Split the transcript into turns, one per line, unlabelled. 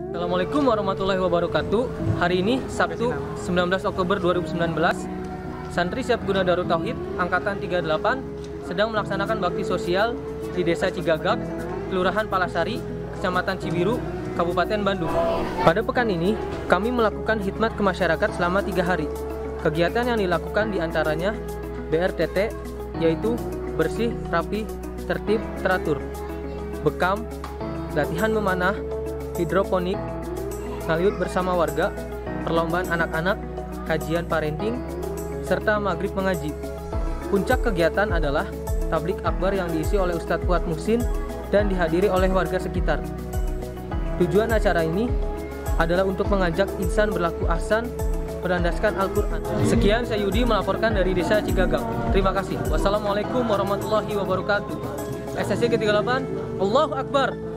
Assalamualaikum warahmatullahi wabarakatuh. Hari ini Sabtu 19 Oktober 2019, Santri Siap Guna Darut Tauhid Angkatan 38 sedang melaksanakan bakti sosial di Desa Cigagak, Kelurahan Palasari, Kecamatan Cibiru, Kabupaten Bandung. Pada pekan ini, kami melakukan khidmat ke masyarakat selama 3 hari. Kegiatan yang dilakukan diantaranya BRTT, yaitu bersih, rapi, tertib, teratur, bekam, latihan memanah, hidroponik, ngaliut bersama warga, perlombaan anak-anak, kajian parenting, serta maghrib mengaji. Puncak kegiatan adalah tablik akbar yang diisi oleh Ustadz Fuad Muhsin dan dihadiri oleh warga sekitar. Tujuan acara ini adalah untuk mengajak insan berlaku ahsan berlandaskan Al-Quran. Sekian, saya Yudi melaporkan dari Desa Cigagak. Terima kasih. Wassalamualaikum warahmatullahi wabarakatuh. SSC ke-38, Allahu Akbar.